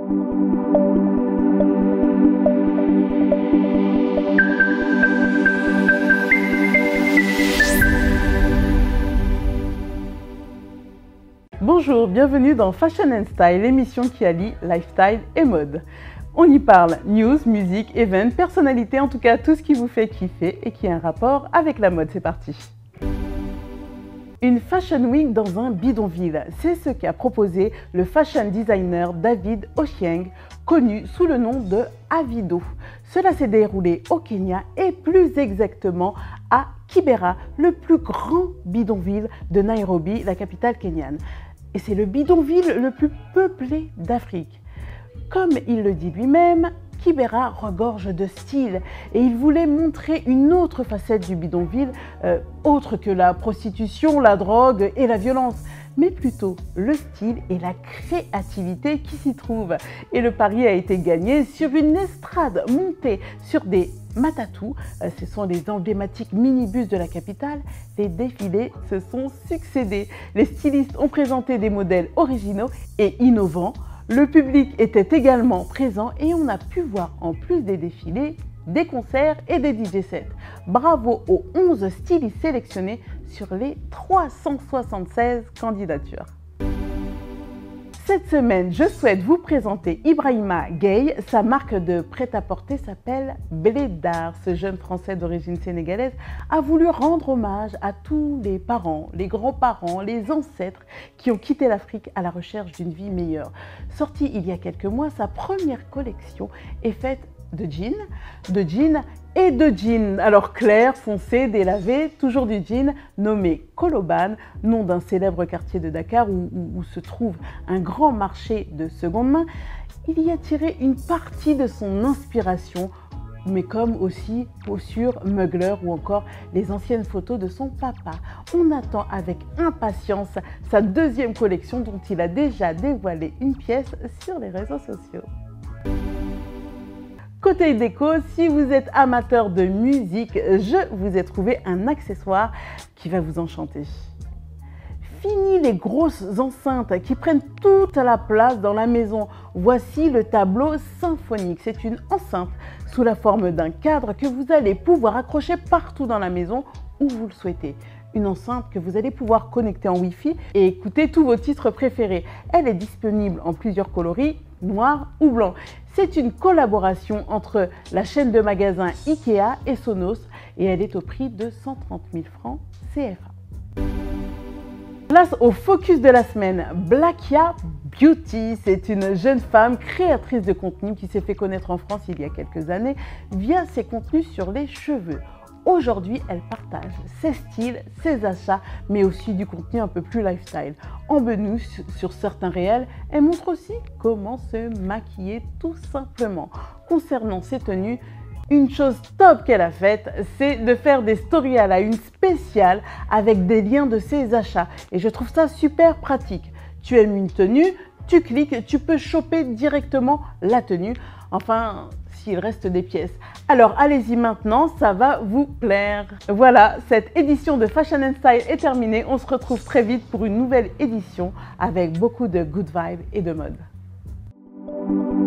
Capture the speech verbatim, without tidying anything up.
Bonjour, bienvenue dans Fashion and Style, l'émission qui allie lifestyle et mode. On y parle news, musique, events, personnalité, en tout cas tout ce qui vous fait kiffer et qui a un rapport avec la mode. C'est parti. Une Fashion Week dans un bidonville, c'est ce qu'a proposé le fashion designer David Ochieng, connu sous le nom de Avido. Cela s'est déroulé au Kenya et plus exactement à Kibera, le plus grand bidonville de Nairobi, la capitale kenyane. Et c'est le bidonville le plus peuplé d'Afrique. Comme il le dit lui-même, Kibera regorge de style et il voulait montrer une autre facette du bidonville, euh, autre que la prostitution, la drogue et la violence, mais plutôt le style et la créativité qui s'y trouvent. Et le pari a été gagné sur une estrade montée sur des matatous, euh, ce sont les emblématiques minibus de la capitale. Les défilés se sont succédés. Les stylistes ont présenté des modèles originaux et innovants. Le public était également présent et on a pu voir en plus des défilés, des concerts et des D J sets. Bravo aux onze stylistes sélectionnés sur les trois cent soixante-seize candidatures. Cette semaine, je souhaite vous présenter Ibrahima Gueye. Sa marque de prêt-à-porter s'appelle Blédard. Ce jeune Français d'origine sénégalaise a voulu rendre hommage à tous les parents, les grands-parents, les ancêtres qui ont quitté l'Afrique à la recherche d'une vie meilleure. Sorti il y a quelques mois, sa première collection est faite de jeans, de jeans et de jeans. Alors clair, foncé, délavé, toujours du jean nommé Koloban, nom d'un célèbre quartier de Dakar où, où, où se trouve un grand marché de seconde main. Il y a tiré une partie de son inspiration, mais comme aussi posture Mugler ou encore les anciennes photos de son papa. On attend avec impatience sa deuxième collection dont il a déjà dévoilé une pièce sur les réseaux sociaux. Côté déco, si vous êtes amateur de musique, je vous ai trouvé un accessoire qui va vous enchanter. Fini les grosses enceintes qui prennent toute la place dans la maison. Voici le tableau symphonique. C'est une enceinte sous la forme d'un cadre que vous allez pouvoir accrocher partout dans la maison où vous le souhaitez. Une enceinte que vous allez pouvoir connecter en Wi-Fi et écouter tous vos titres préférés. Elle est disponible en plusieurs coloris, noir ou blanc. C'est une collaboration entre la chaîne de magasins Ikea et Sonos et elle est au prix de cent trente mille francs C F A. Place au focus de la semaine, Blackia Beauty. C'est une jeune femme créatrice de contenu qui s'est fait connaître en France il y a quelques années via ses contenus sur les cheveux. Aujourd'hui, elle partage ses styles, ses achats, mais aussi du contenu un peu plus lifestyle. En bonus, sur certains réels, elle montre aussi comment se maquiller tout simplement. Concernant ses tenues, une chose top qu'elle a faite, c'est de faire des stories à la une spéciale avec des liens de ses achats. Et je trouve ça super pratique. Tu aimes une tenue, tu cliques, tu peux choper directement la tenue. Enfin, s'il reste des pièces. Alors allez-y maintenant, ça va vous plaire. Voilà, cette édition de Fashion and Style est terminée. On se retrouve très vite pour une nouvelle édition avec beaucoup de good vibes et de mode.